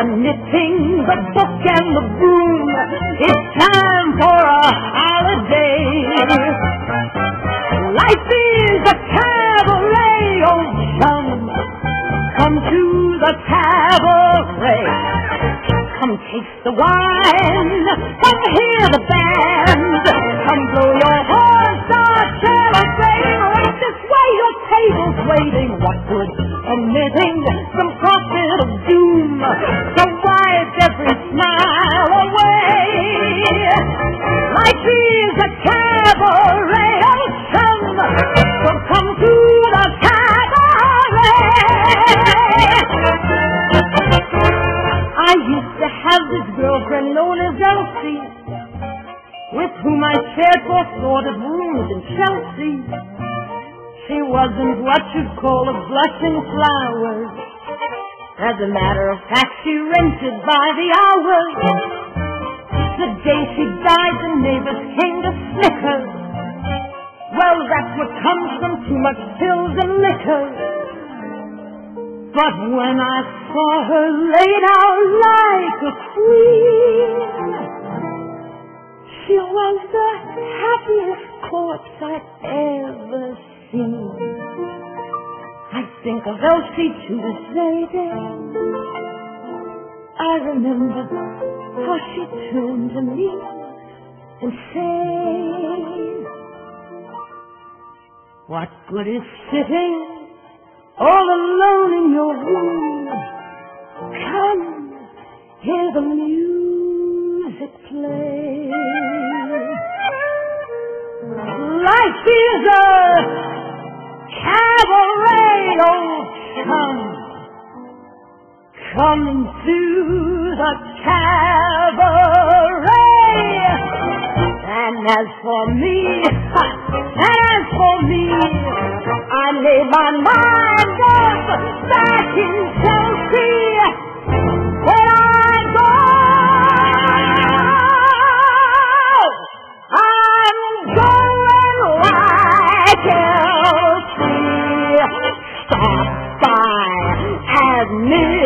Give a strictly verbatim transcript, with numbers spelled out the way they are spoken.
knitting, the book and the broom. It's time for a holiday. Life is a cabaret, old chum. Come to the cabaret. Come taste the wine. Come hear the band. Come blow your horn, start celebrating. Right this way, your table's waiting. What good omitting some prophet of doom? So wipe every smile away. Life is a cabaret, old chum. So come to the cabaret. I used to have this girlfriend known as Elsie, with whom I shared four sordid rooms in Chelsea. She wasn't what you'd call a blushing flower. As a matter of fact, she rented by the hour. The day she died, the neighbors came to snicker. Well, that's what comes from too much pills and liquor. But when I saw her laid out like a queen, she was the happiest corpse I'd ever seen. I think of Elsie to this very day. I remember how she turned to me and said, what good is sitting all alone in your room? Come, hear the music play. Life is a cabaret, old chum. Come to the cabaret. And as for me, as for me, I laid my mind up back in Chelsea. When I go, I'm going like Elsie. Stop by and me.